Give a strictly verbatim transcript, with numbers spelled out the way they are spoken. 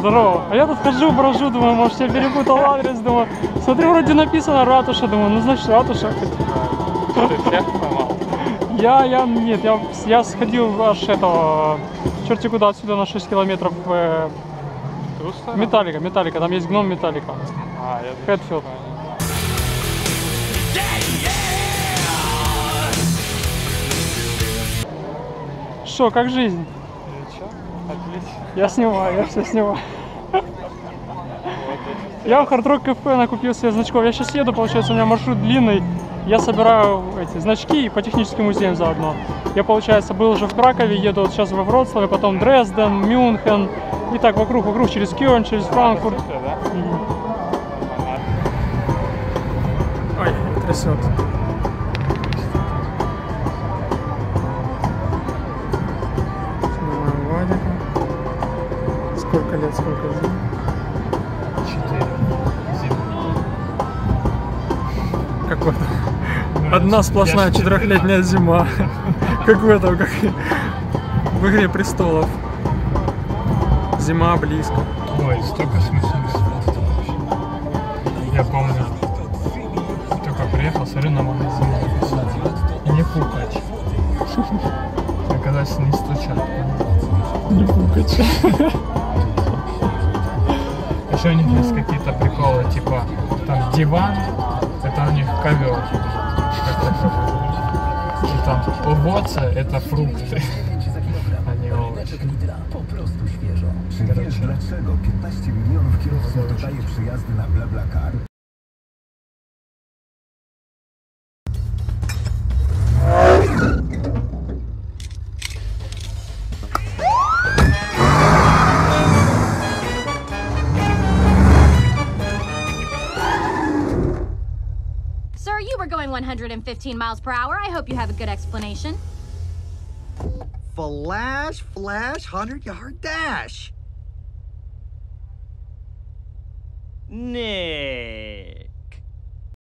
Здорово. А я тут хожу, брожу, думаю, может, я перепутал адрес, думаю. Смотрю, вроде написано ратуша, думаю, ну, значит, ратуша. Ты всех поймал? Я, я, нет, я, я сходил аж этого, черти куда отсюда на шесть километров. Э, Металлика, Металлика, там есть гном Металлика. А, я Хэтфилд. Шо, как жизнь? Ничего, отлично. Я снимаю, я все снимаю. Я в Hard Rock кафе накупил себе значков. Я сейчас еду, получается, у меня маршрут длинный. Я собираю эти значки по техническим музеям заодно. Я, получается, был уже в Кракове, еду вот сейчас во Вроцлаве, потом Дрезден, Мюнхен. И так вокруг, вокруг, через Кёльн, через Франкфурт. Да? Угу. Ой, трясет. Снимаем Вадика. Сколько лет, сколько зим? Четыре. Какой-то. Одна сплошная четырехлетняя зима. Как в этом, как в «Игре престолов». Зима близко. Ой, столько смешных просто вообще. Я помню, только приехал, смотрю на магазин написали. И не пукач. Оказывается, не стучат. Не пукать. Еще у них есть какие-то приколы, типа там диван, это у них ковер. И там овоцы, это фрукты, а не овощи. Короче. Dlaczego piętnaście milionów kierowców dodaje przyjazdy na BlaBlaCar? Sir, you were going one hundred fifteen miles per hour. I hope you have a good explanation. Flash, flash, hundred yard dash. Nee.